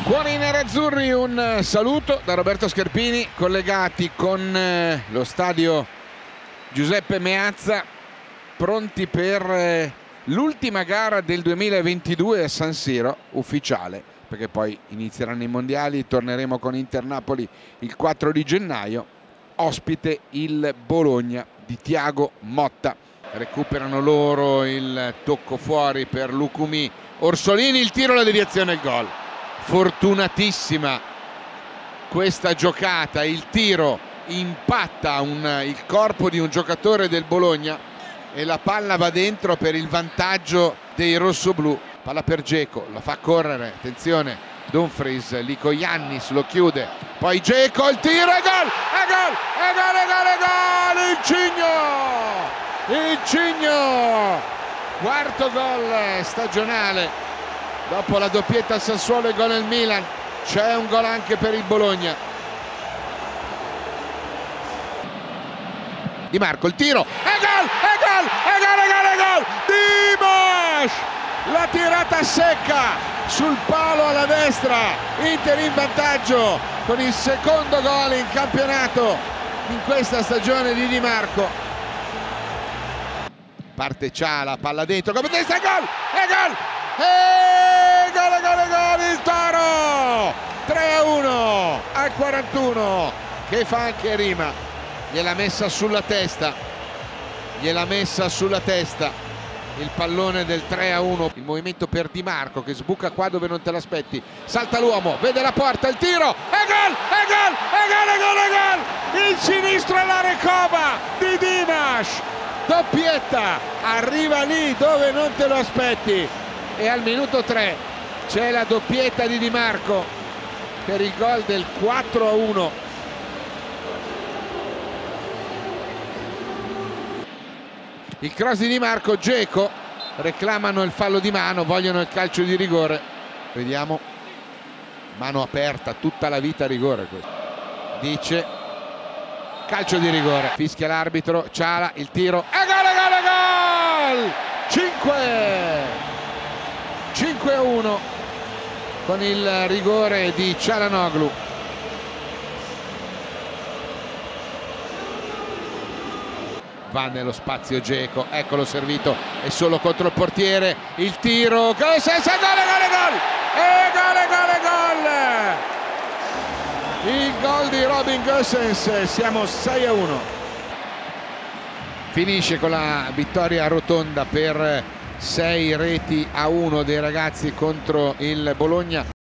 Cuori nerazzurri, un saluto da Roberto Scherpini, collegati con lo stadio Giuseppe Meazza, pronti per l'ultima gara del 2022 a San Siro, ufficiale, perché poi inizieranno i mondiali. Torneremo con Inter Napoli il 4 di gennaio, ospite il Bologna di Thiago Motta. Recuperano loro, il tocco fuori per Lucumí, Orsolini, il tiro, la deviazione e il gol. Fortunatissima questa giocata, il tiro impatta il corpo di un giocatore del Bologna e la palla va dentro per il vantaggio dei rossoblù. Palla per Dzeko, la fa correre, attenzione Dumfries, Lykoyannis lo chiude, poi Dzeko, il tiro e gol, il Cigno, quarto gol stagionale dopo la doppietta al Sassuolo e gol al Milan. C'è un gol anche per il Bologna. Di Marco, il tiro e gol, Dimash, la tirata secca sul palo alla destra, Inter in vantaggio con il secondo gol in campionato in questa stagione di Di Marco. Parte Ciala, palla dentro, come testa, gol, il Toro 3-1 al 41, che fa anche rima, gliel'ha messa sulla testa, il pallone del 3-1. Il movimento per Di Marco che sbuca qua dove non te l'aspetti, salta l'uomo, vede la porta, il tiro e gol, il sinistro alla recoba di Dimash, doppietta, arriva lì dove non te lo aspetti, e al minuto 3 c'è la doppietta di Di Marco per il gol del 4-1. Il cross di Di Marco, Dzeko, reclamano il fallo di mano, vogliono il calcio di rigore. Vediamo, mano aperta, tutta la vita rigore questo. Dice calcio di rigore, fischia l'arbitro. Ciala, il tiro e gol! 5-1 con il rigore di Çalhanoğlu. Va nello spazio Dzeko, eccolo servito, è solo contro il portiere, il tiro, gol! Il gol di Robin Gosens, siamo 6-1. Finisce con la vittoria rotonda per 6-1 dei ragazzi contro il Bologna.